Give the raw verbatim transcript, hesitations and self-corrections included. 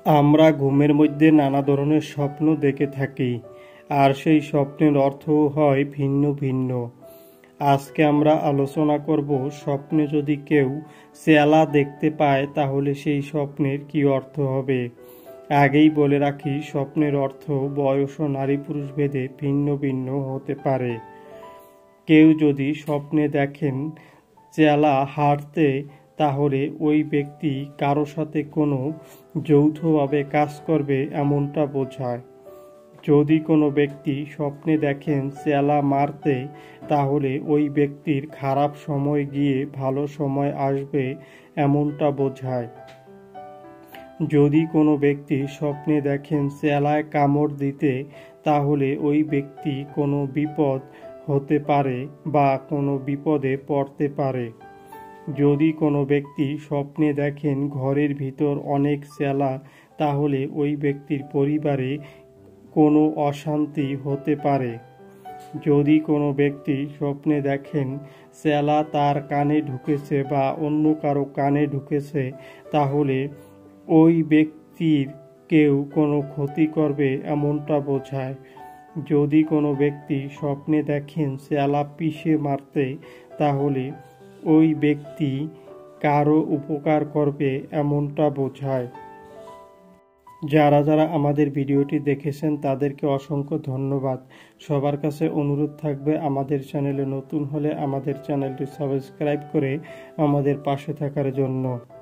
আমরা ঘুমের মধ্যে নানা ধরনের স্বপ্ন দেখে থাকি, আর সেই স্বপ্নের অর্থও হয় ভিন্ন ভিন্ন। আজকে আমরা আলোচনা করব, স্বপ্নে যদি কেউ চেলা দেখতে পায় তাহলে সেই স্বপ্নের কি অর্থ হবে। আগেই বলে রাখি, স্বপ্নের অর্থ বয়স ও নারী পুরুষ ভেদে ভিন্ন ভিন্ন হতে পারে। কেউ যদি স্বপ্নে দেখেন চেলা হাঁটতে, তাহলে ওই ব্যক্তি কারো সাথে কোনো যৌথভাবে কাজ করবে এমনটা বোঝায়। যদি কোনো ব্যক্তি স্বপ্নে দেখেন চেলা মারতে, তাহলে ওই ব্যক্তির খারাপ সময় গিয়ে ভালো সময় আসবে এমনটা বোঝায়। যদি কোনো ব্যক্তি স্বপ্নে দেখেন চেলায় কামড় দিতে, তাহলে ওই ব্যক্তি কোনো বিপদ হতে পারে বা কোনো বিপদে পড়তে পারে। যদি কোনো ব্যক্তি স্বপ্নে দেখেন ঘরের ভিতর অনেক চেলা, তাহলে ওই ব্যক্তির পরিবারে কোনো অশান্তি হতে পারে। যদি কোনো ব্যক্তি স্বপ্নে দেখেন চেলা তার কানে ঢুকেছে বা অন্য কারো কানে ঢুকেছে, তাহলে ওই ব্যক্তির কেউ কোনো ক্ষতি করবে এমনটা বোঝায়। যদি কোনো ব্যক্তি স্বপ্নে দেখেন চেলা পিষে মারতে, তাহলে ওই ব্যক্তি কারো উপকার করবে এমনটা বোঝায়। যারা যারা আমাদের ভিডিওটি দেখেছেন তাদেরকে অসংখ্য ধন্যবাদ। সবার কাছে অনুরোধ থাকবে, আমাদের চ্যানেলে নতুন হলে আমাদের চ্যানেলটি সাবস্ক্রাইব করে আমাদের পাশে থাকার জন্য।